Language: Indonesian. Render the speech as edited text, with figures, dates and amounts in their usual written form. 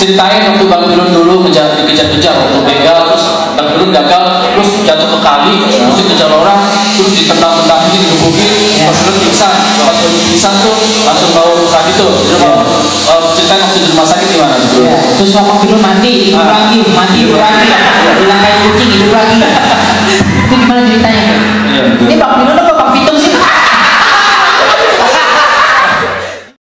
Ceritain waktu Bang Pilun dulu dikejar-kejar waktu begal, terus Bang Pilun gagal, terus jatuh ke kali, terus dikejar orang, terus ditendang-tendang, digebukin, Bang Pilun pingsan. Pas pingsan tuh langsung bawa ke tadi tuh. Ceritain waktu di rumah sakit gimana? Terus Bang Pilun mandi, hidup lagi, mandi hidup lagi, hilang kayak kucing hidup lagi.